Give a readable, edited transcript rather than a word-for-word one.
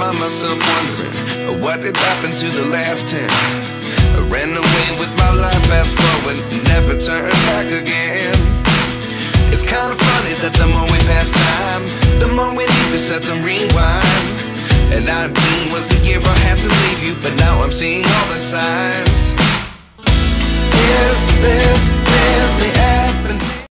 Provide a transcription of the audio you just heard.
find myself wondering what did happen to the last 10. I ran away with my life, fast forward, never turn back again. It's kind of funny that the more we pass time, the more we need to set them rewind. And 19 was the year I had to leave you, but now I'm seeing all the signs. Is this really happening?